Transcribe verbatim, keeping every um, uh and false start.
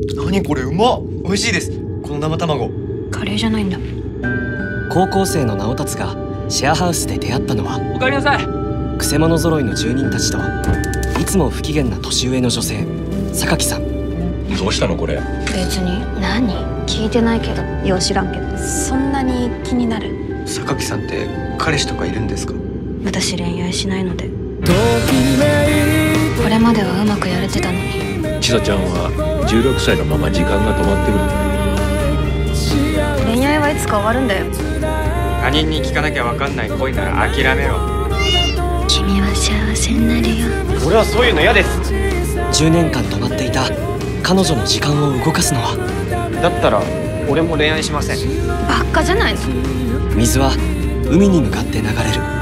何これ、うまっ。美味しいです、この生卵。 カレーじゃないんだ。 高校生の直達がシェアハウスで出会ったのは、 おかえりなさい。 くせ者揃いの住人たちといつも不機嫌な年上の女性榊さん。 どうしたのこれ。 別に。何？聞いてないけど。よう知らんけど。そんなに気になる？ 榊さんって彼氏とかいるんですか？ 私恋愛しないので。これまではうまくやれてたのに。 千紗ちゃんはじゅうろくさいのまま時間が止まってるんだ。 恋愛はいつか終わるんだよ。 他人に聞かなきゃ分かんない恋なら諦めろ。 君は幸せになるよ。 俺はそういうの嫌です。 じゅうねんかん止まっていた彼女の時間を動かすのは。 だったら俺も恋愛しません。 バッカじゃないの。 水は海に向かって流れる。